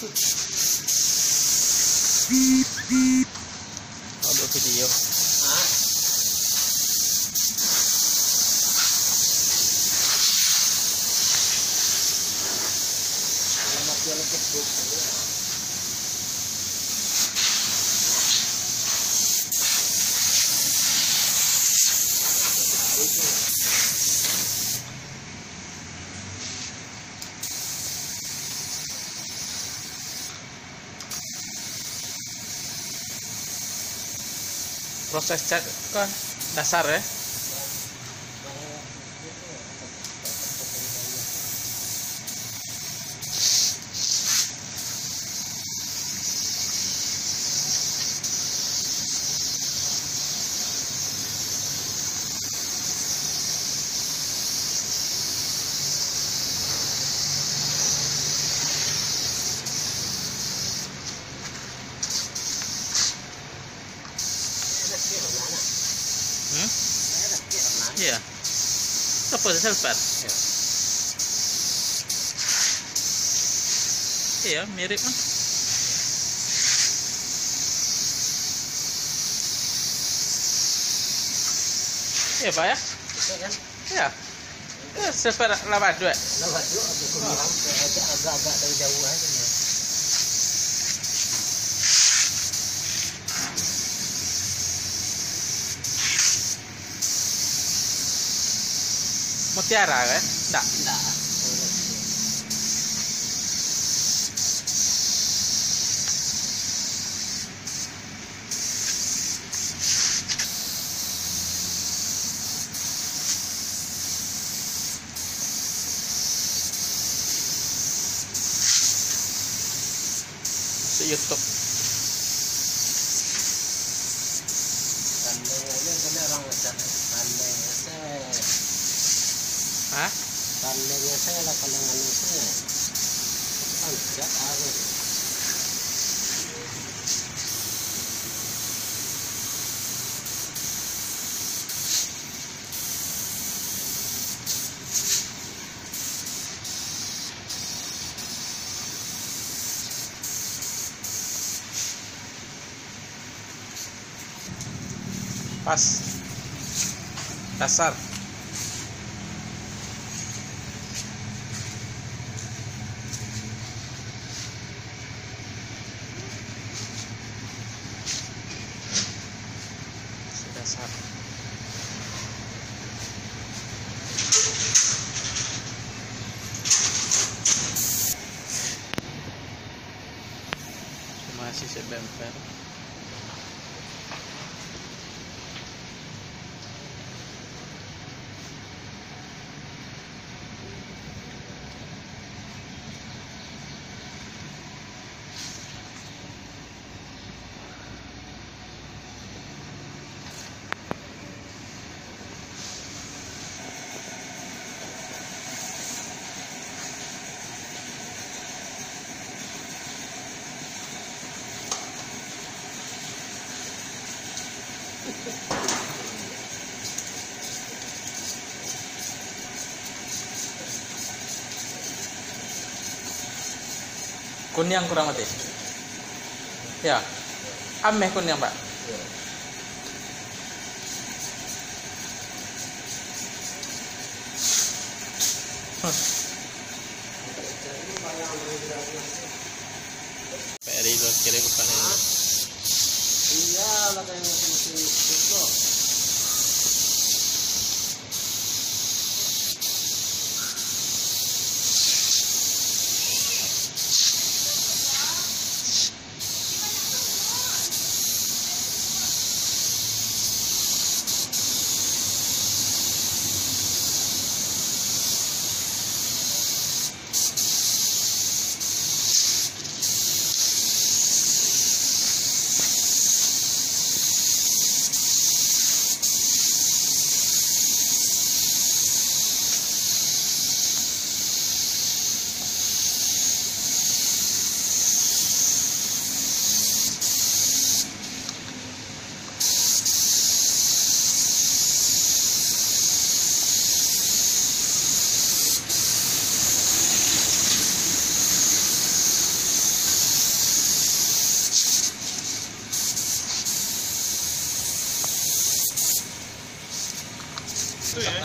Upload video. Proses cat kan dasar ya. Iya. Apa selpat? Iya, mirip kan? Iya, Pak ya? Iya. Selpat lawan dua. Lawan dua agak-agak dari jauh aja. Mutiara kan? Enggak. Masuk YouTube. Tandanya benar orang macam tandanya saya. Hah? Tandanya saya lah pandangan saya. Tidak ada. Pas dasar. Dasar. Masih sebemper. Kunyang kurang mati. Ya. Ameh kunyang, Pak. Peri lo kira ke panen. Iya, lah kayak masih itu.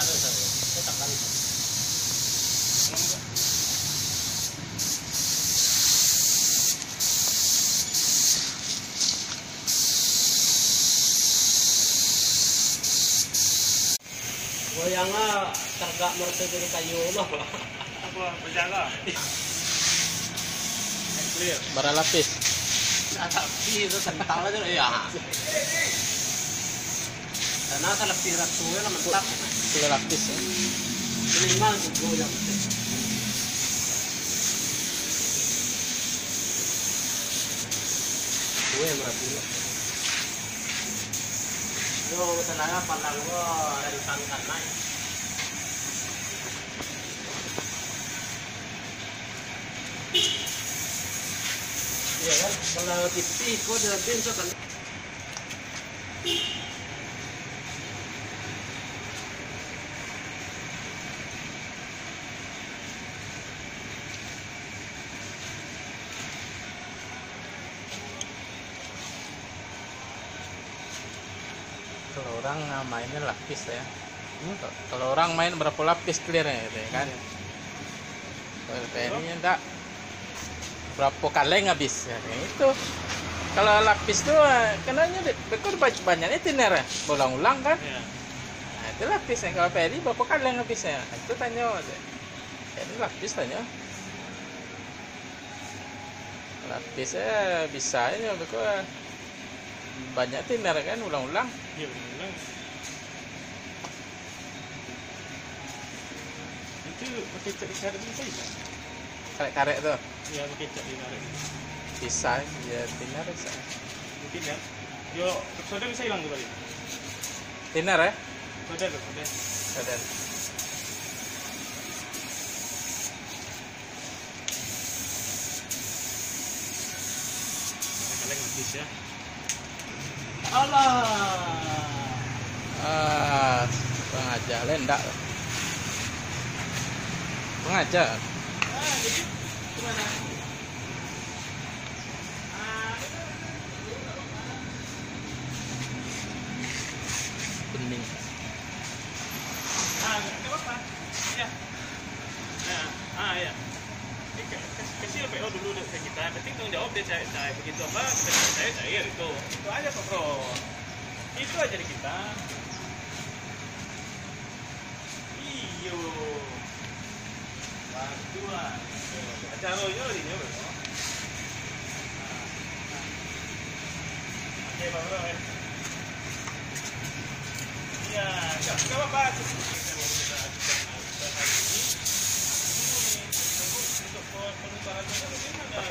ada saya. Tetap kan. Goyangnya tergak merasa jadi kayu loh. Apa berjaga? Clear. Bara lapis. Tapi itu kental aja ya. Karena kalau pirat suwe lah mentap. Tiga lapis ya. Minimal goyang. Suwe berarti. Yo, misalnya pandang gua dari tangkan naik. Iya kan, kalau TV kok udah pintu kan. Kalau orang mainnya lapis ya. Kalau orang main berapa lapis clearnya gitu ya kan. Kalau ini enggak berapa kaleng habis ya kayak itu. Kalau lapis tuh kenanya bekor banyaknya tiner ya, berulang-ulang kan. Ya. Nah, itu lapis ya. Kalau peri berapa kaleng habisnya? Nah, itu tanya aja. Ini lapis tanya. Lapisnya bisa ya bekor banyak tiner kan ulang-ulang. Iya benar. Itu pakai cat karet bisa bisa. Karet-karet tuh Ya pakai cat di karet. bisa ya tiner bisa. Mungkin ya. Yo, soda bisa hilang tuh tadi. Tiner ya? Soda tuh, soda. Ada. Kaleng habis ya. Allah. Pengajar lendak. Pengajar. Jadi gimana? Bening. Nggak apa-apa. Ya. Ya. Kasih PO dulu ke kita. Yang penting tanggung jawab dia cair begitu apa kita cair itu. Itu aja kok bro. Itu aja di kita. Iyo. Bantuan. Acaranya di bro. Oke bro. Iya, nggak apa-apa. Untuk penukaran ada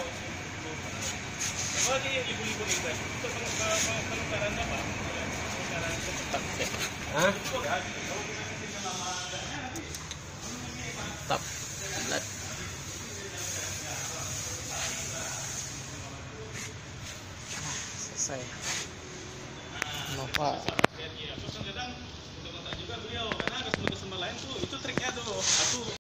lagi ibu-ibu nih guys. Untuk penukaran apa? Penukaran Tetap ya. Hah? itu ada. Kalau kita kasih nama adanya nanti. Tetap. Bulat. Selesai. Kenapa? Terus kadang untuk kontak juga beliau karena customer lain tuh itu triknya tuh. Satu